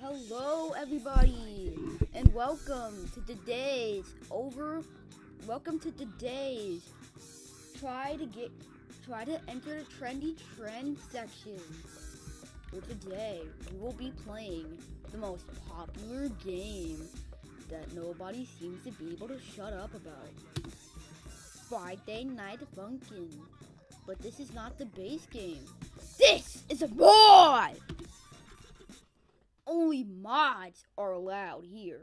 Hello everybody and welcome to today's try to enter the trendy trend section. For today we will be playing the most popular game that nobody seems to be able to shut up about. Friday Night Funkin'. But this is not the base game. This is a mod! Only mods are allowed here.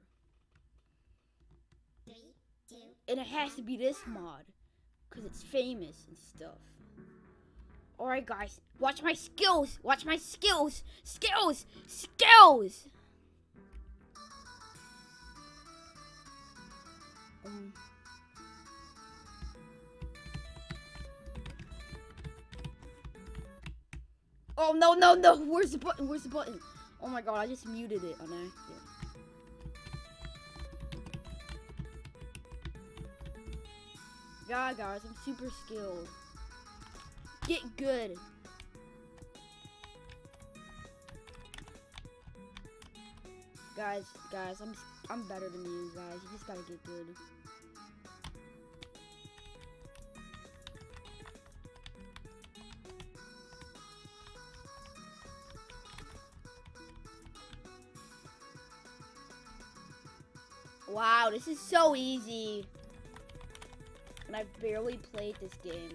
3, 2, And it has to be this mod, because it's famous and stuff. Alright guys, watch my skills! Watch my skills! Skills! Skills! Oh no no no! Where's the button? Where's the button? Oh my god, I just muted it on accident. Yeah, guys, I'm super skilled. Get good. Guys, I'm better than you guys. You just gotta get good. Wow, this is so easy. And I've barely played this game.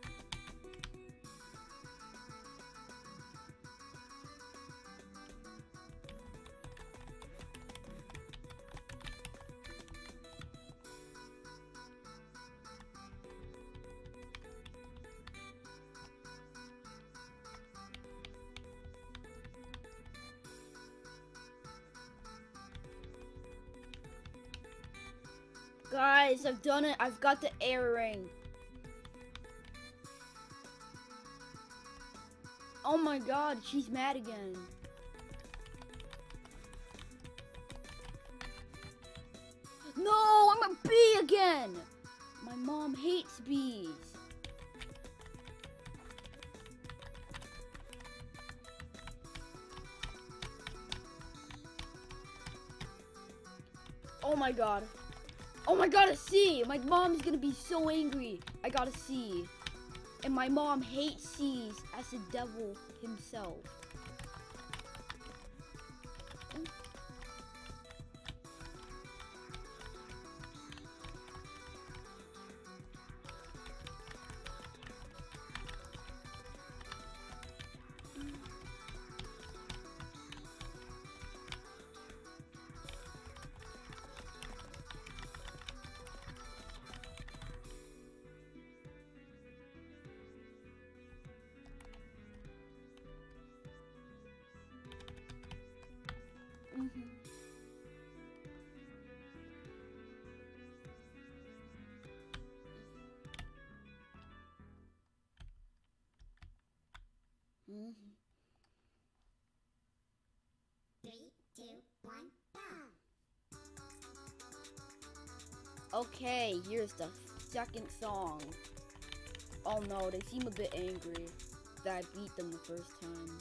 Guys, I've done it. I've got the air ring. Oh my god, she's mad again. No, I'm a bee again. My mom hates bees. Oh my god. Oh my god, a C! My mom's gonna be so angry. I got a C. And my mom hates C's as the devil himself. Mm-hmm. 3, 2, 1, go! Okay, here's the second song. Oh no, they seem a bit angry that I beat them the first time.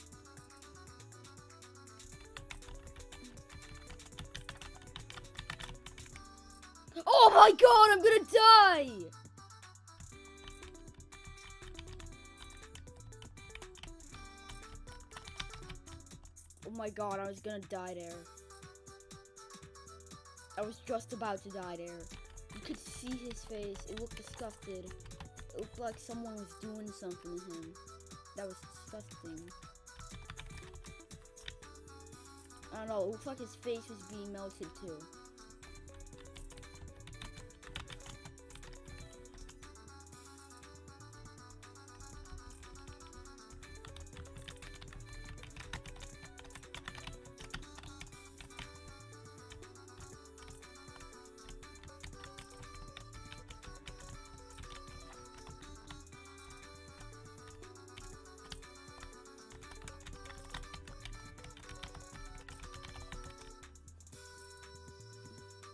Oh my god, I'm gonna die! Oh my god, I was gonna die there. I was just about to die there. You could see his face. It looked disgusted. It looked like someone was doing something to him. That was disgusting. I don't know, it looked like his face was being melted too.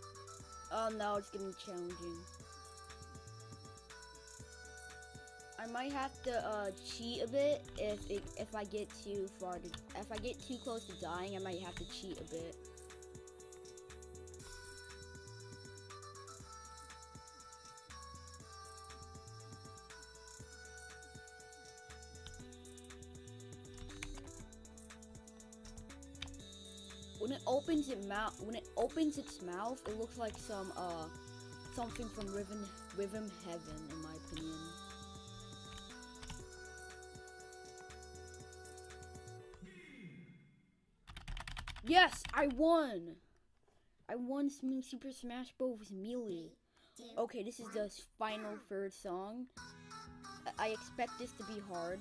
Oh no, it's getting challenging. I'm might have to cheat a bit if I get too far to, if I get too close to dying, I might have to cheat a bit. When it opens its mouth, it looks like something from Rythm Heaven, in my opinion. Yes, I won! I won Super Smash Bros. Melee. Okay, this is the final third song. I expect this to be hard.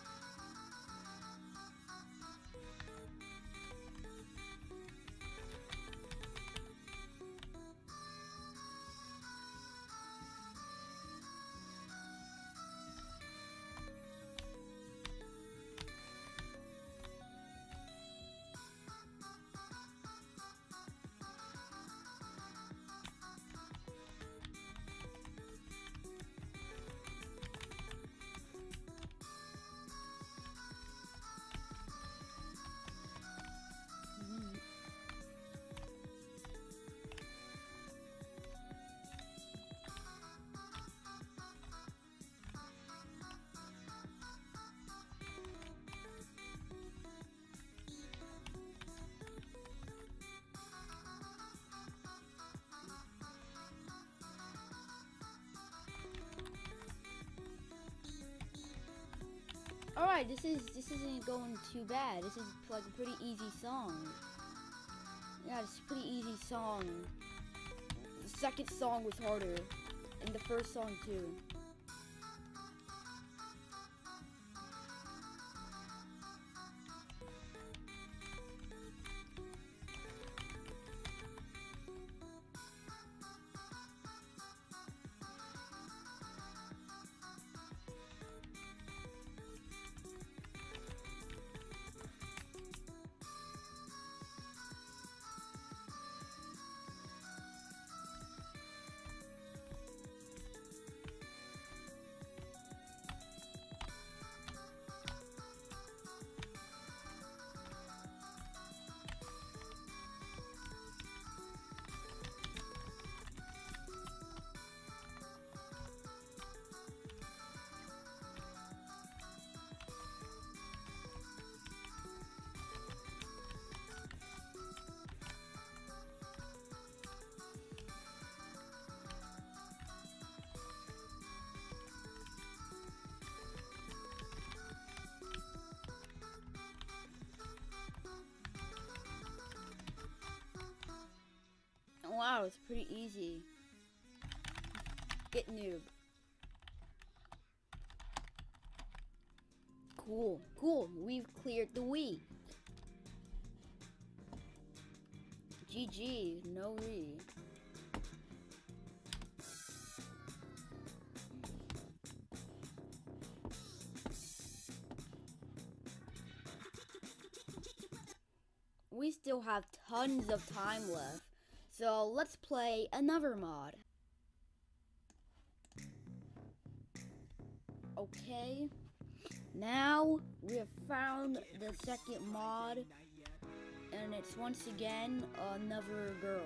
Alright, this isn't going too bad. This is like a pretty easy song. Yeah, it's a pretty easy song. The second song was harder. And the first song too. Wow, it's pretty easy. Get noob. Cool, cool. We've cleared the Wii. GG, no re. We still have tons of time left. So let's play another mod. Okay, now we have found the second mod, and it's once again another girl.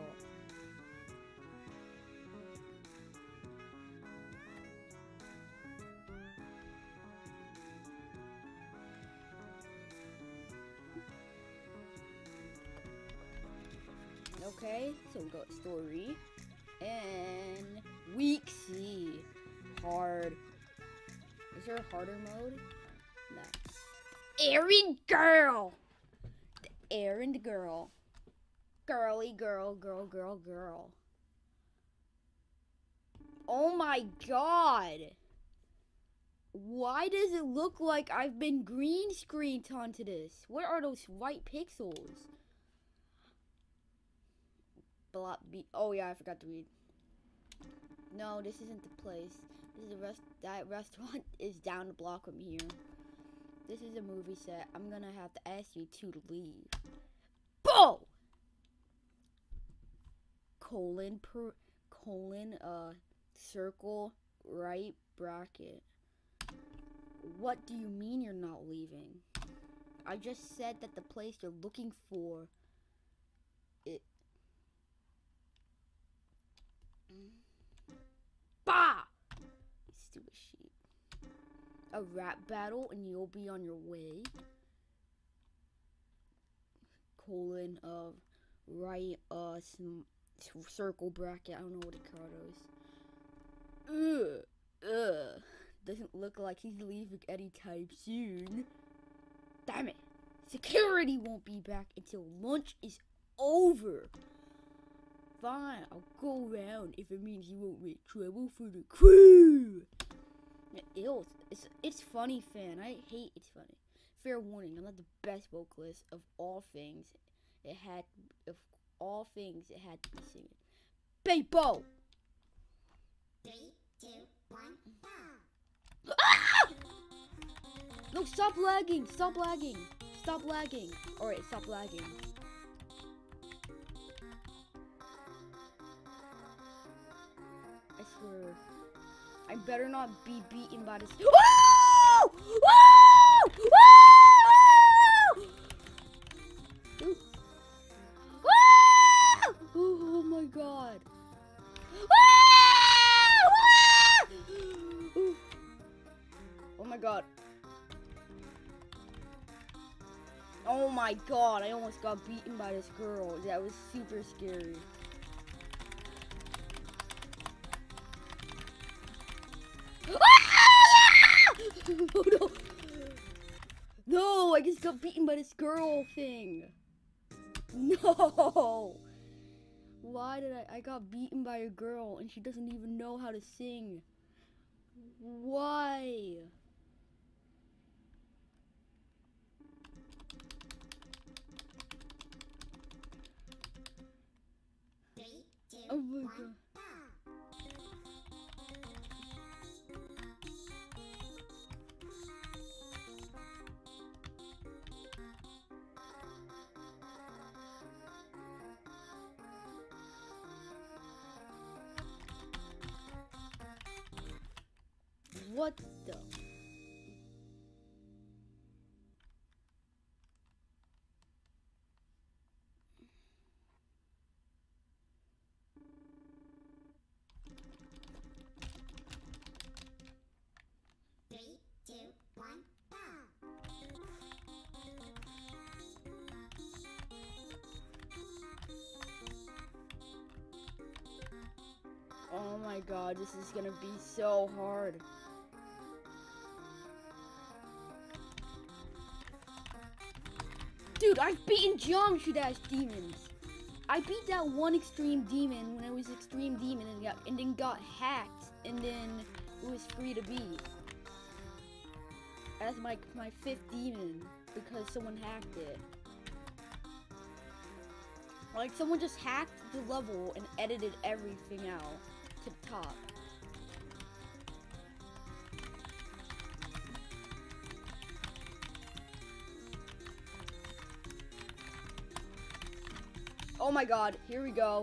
Okay, so we got story and week C, hard. Is there a harder mode? No. Errand girl. The errand girl. Girly girl, girl, girl, girl. Oh my god. Why does it look like I've been green screened onto this? What are those white pixels? Oh yeah, I forgot to read. No, this isn't the place. This is that restaurant is down the block from here. This is a movie set. I'm gonna have to ask you two to leave. Bo! Colon, circle, right bracket. What do you mean you're not leaving? I just said that the place you're looking for, it... Bah! You stupid sheep. A rap battle and you'll be on your way. Colon of right circle bracket. I don't know what it call those. Doesn't look like he's leaving anytime soon. Damn it. Security won't be back until lunch is over. Fine, I'll go around if it means you won't make trouble for the crew. It's funny, fan. I hate it's funny. Fair warning, I'm not the best vocalist of all things. It had to be singing. Baseball! 3, 2, 1, go! Ah! No, stop lagging! Stop lagging! Stop lagging! Alright, stop lagging. I swear. I better not be beaten by this. Woo! Woo! Woo! Woo! Oh my god. Oh my god. Oh my god, I almost got beaten by this girl. That was super scary. Oh no! No, I just got beaten by this girl thing. No! Why did I got beaten by a girl and she doesn't even know how to sing? Why? Oh my god. What the? Three, two, one, go! Oh my god, this is gonna be so hard. Dude, I've beaten Geometry Dash demons. I beat that one extreme demon when it was extreme demon and then got hacked and then it was free to beat. That's my 5th demon because someone hacked it. Like someone just hacked the level and edited everything out to the top. Oh my god, here we go.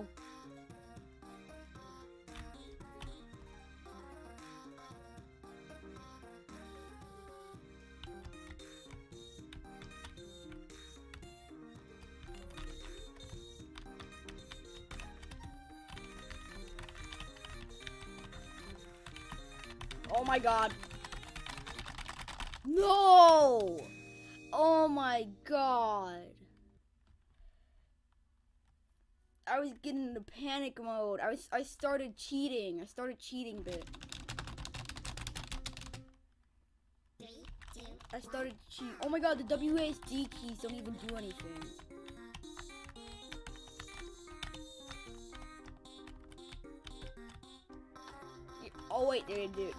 Oh my god. No! Oh my god. I was getting into panic mode. I started cheating. I started cheating bit. 3, 2, I started cheating. Oh my god, the WASD keys don't even do anything. Oh wait, they do.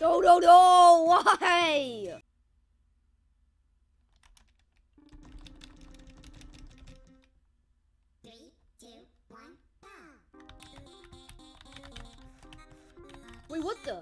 No, no, no! Why? Three, two, one, go. Wait, what the?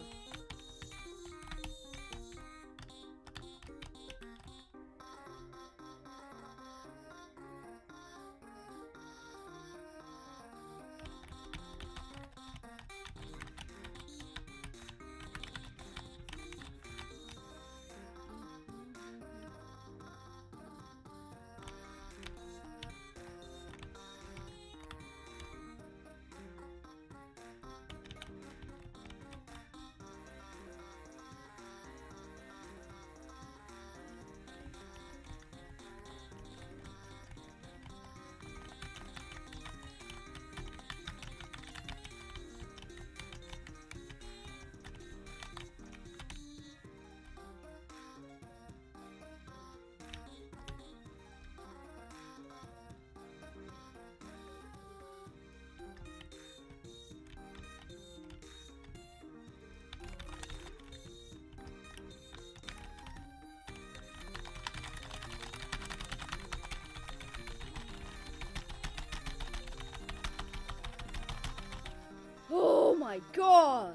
Oh my god!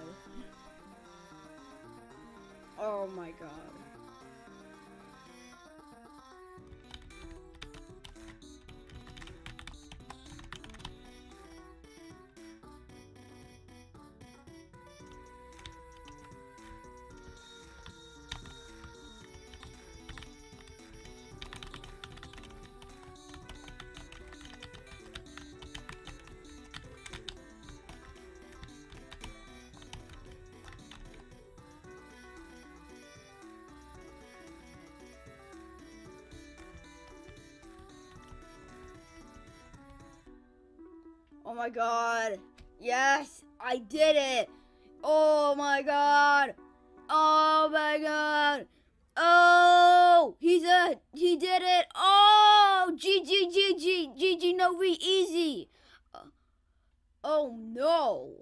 Oh my god. Oh my god. Yes, I did it. Oh my god. Oh my god. Oh, he did it. Oh, GG, Novi, easy. Oh no.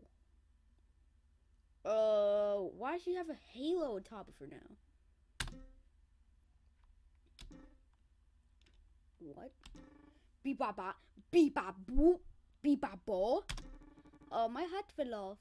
Why does she have a halo on top of her now? What? Beep bop bop, beep bop boop. Beep bop ball. Oh, my hat fell off.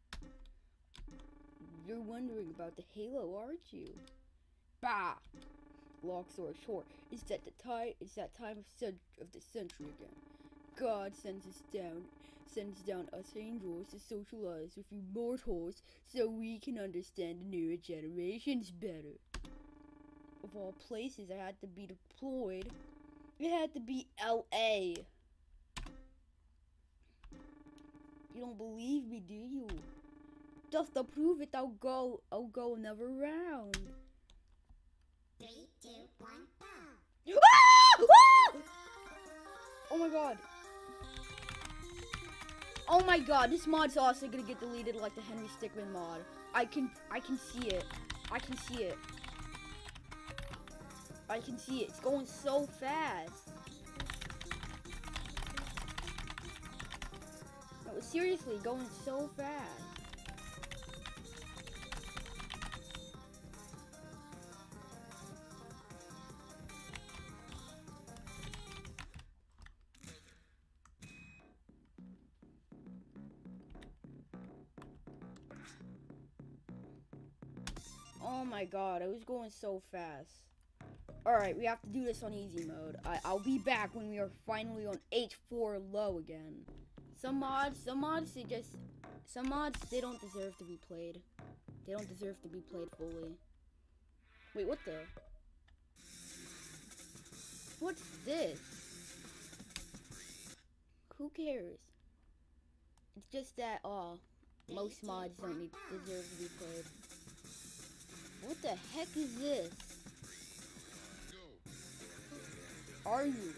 You're wondering about the halo, aren't you? Bah! Long story short, it's that time of the century again. God sends down us angels to socialize with you mortals so we can understand the newer generations better. Of all places I had to be deployed, it had to be LA. You don't believe me, do you? Just to prove it, I'll go another round. 3, 2, 1, go. Oh my god. Oh my god, this mod's also gonna get deleted like the Henry Stickmin mod. I can see it. I can see it. I can see it. It's going so fast. No, seriously, going so fast. Oh my god, I was going so fast. Alright, we have to do this on easy mode. I'll be back when we are finally on H4 low again. Some mods, they don't deserve to be played. They don't deserve to be played fully. Wait, what the? What's this? Who cares? It's just that, most mods don't deserve to be played. What the heck is this? Are you?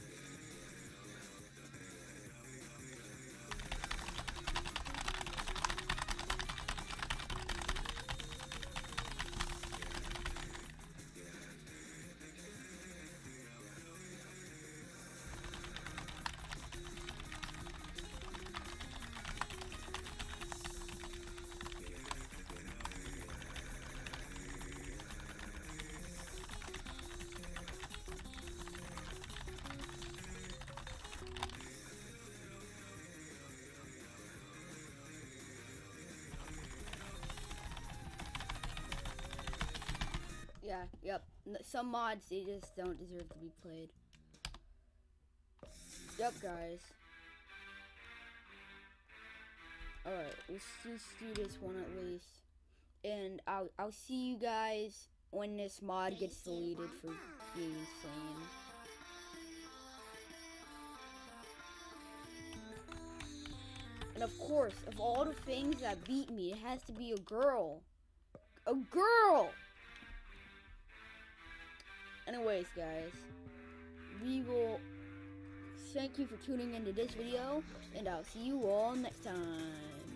Some mods, they just don't deserve to be played. Yep, guys. Alright, let's just do this one at least. And I'll see you guys when this mod gets deleted for being insane. And of course, of all the things that beat me, it has to be a girl. A girl! Anyways, guys, we will thank you for tuning into this video, and I'll see you all next time.